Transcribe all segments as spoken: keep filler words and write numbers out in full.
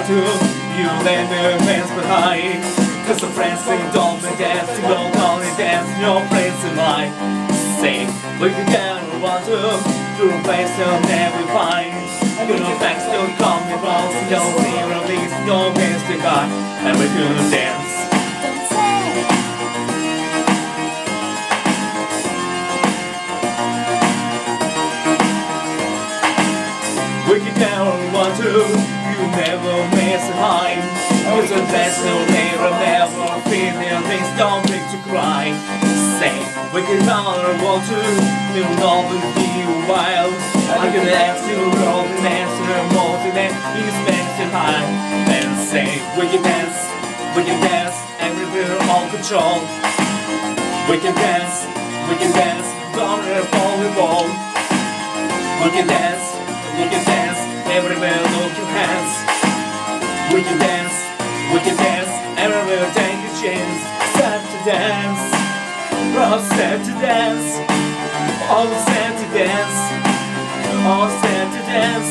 to you let me dance behind. Cause the friends say don't be dancing, don't only dance, no friends in mine. Say, we can get what we want to, to a place you'll never find. You know facts don't come me close, don't see release, no place to go, and we can dance. We can get what we want to, you never miss a line. Cause the best will never, never feel their things don't make to cry. Say, we can get what we want to, you know we feel wild. I can ask you all the answer more than that is meant to hide. And say, we can dance, we can dance, and we're all control. We can dance, we can dance, don't let it fall we won't. We can dance, we can dance, everywhere look your hands. We can dance, we can dance, everywhere take a chance. Set to dance, all set to dance, all set to dance, all set to dance.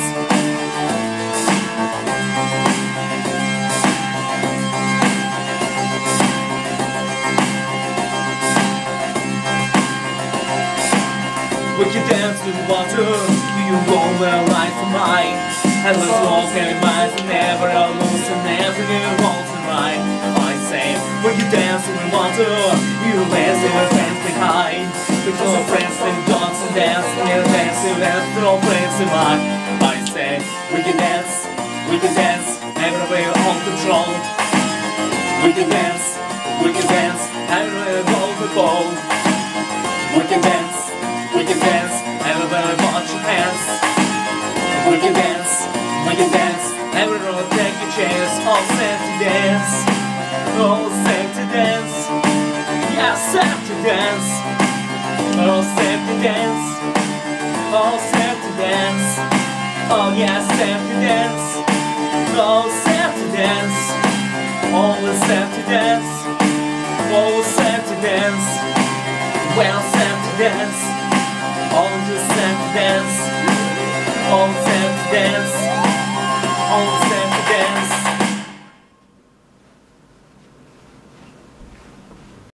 We can dance to the water, you go where life is mine. And let's walk and minds and never lose and never new walls in mine. I say, we can dance to the water, you leave your friends behind. Because our friends and dogs and dance, and dance and dance, no friends in mine. I say, we can dance, we can dance, everywhere on control. We can dance, we can dance, everywhere on the ball. We can dance, we can dance, everybody watch your hands. We can dance, we can dance, everyone take a chance. All set to dance, all set to dance. Yeah, set to dance, all set to dance, all set to dance. Oh yeah, set to dance, all set to dance, all set to dance, all set to dance. Well set to dance, all just set to dance, all set to dance.